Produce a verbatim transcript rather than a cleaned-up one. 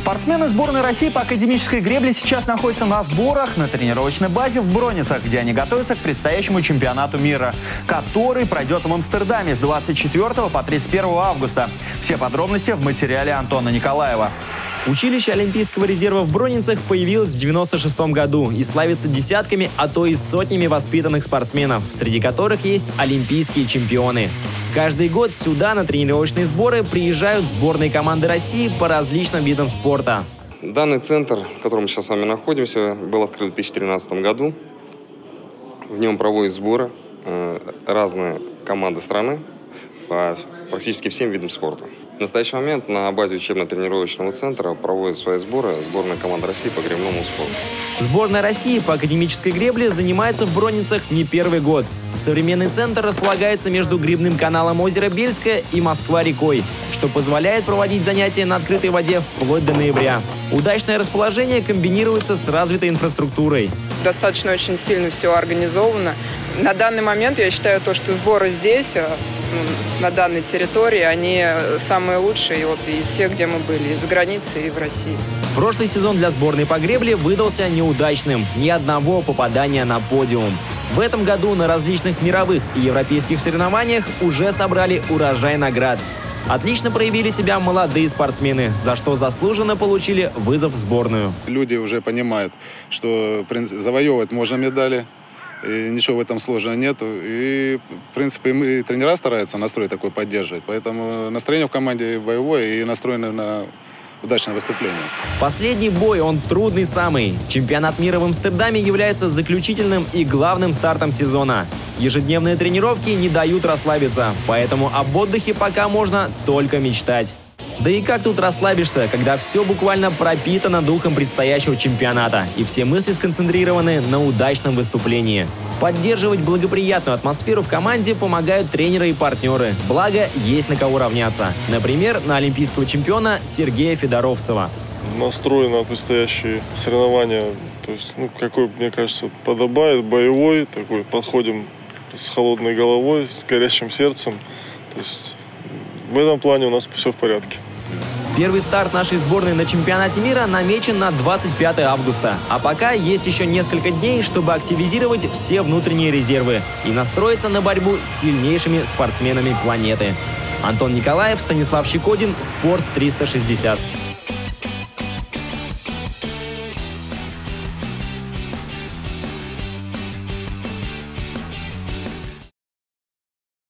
Спортсмены сборной России по академической гребле сейчас находятся на сборах на тренировочной базе в Броницах, где они готовятся к предстоящему чемпионату мира, который пройдет в Амстердаме с двадцать четвёртого по тридцать первое августа. Все подробности в материале Антона Николаева. Училище Олимпийского резерва в Броницах появилось в девяносто шестом году и славится десятками, а то и сотнями воспитанных спортсменов, среди которых есть олимпийские чемпионы. Каждый год сюда на тренировочные сборы приезжают сборные команды России по различным видам спорта. Данный центр, в котором мы сейчас с вами находимся, был открыт в две тысячи тринадцатом году. В нем проводят сборы э, разные команды страны по практически всем видам спорта. В настоящий момент на базе учебно-тренировочного центра проводят свои сборы сборная команда России по гребному спорту. Сборная России по академической гребле занимается в Броницах не первый год. Современный центр располагается между гребным каналом озера Бельское и Москва-рекой, что позволяет проводить занятия на открытой воде вплоть до ноября. Удачное расположение комбинируется с развитой инфраструктурой. Достаточно очень сильно все организовано. На данный момент я считаю, то, что сборы здесь, на данной территории, они самые лучшие вот, из всех, где мы были, и за границей, и в России. Прошлый сезон для сборной по гребле выдался неудачным. Ни одного попадания на подиум. В этом году на различных мировых и европейских соревнованиях уже собрали урожай наград. Отлично проявили себя молодые спортсмены, за что заслуженно получили вызов в сборную. Люди уже понимают, что завоевывать можно медали. И ничего в этом сложного нету. И, в принципе, мы, тренера стараются настрой такой поддерживать. Поэтому настроение в команде боевое и настроено на удачное выступление. Последний бой, он трудный самый. Чемпионат мира в Амстердаме является заключительным и главным стартом сезона. Ежедневные тренировки не дают расслабиться, поэтому об отдыхе пока можно только мечтать. Да и как тут расслабишься, когда все буквально пропитано духом предстоящего чемпионата, и все мысли сконцентрированы на удачном выступлении. Поддерживать благоприятную атмосферу в команде помогают тренеры и партнеры, благо есть на кого равняться. Например, на олимпийского чемпиона Сергея Федоровцева. Настрой на предстоящие соревнования, то есть, ну, какой, мне кажется, подобает, боевой, такой, подходим с холодной головой, с горящим сердцем. То есть в этом плане у нас все в порядке. Первый старт нашей сборной на чемпионате мира намечен на двадцать пятое августа. А пока есть еще несколько дней, чтобы активизировать все внутренние резервы и настроиться на борьбу с сильнейшими спортсменами планеты. Антон Николаев, Станислав Щекодин, Спорт триста шестьдесят.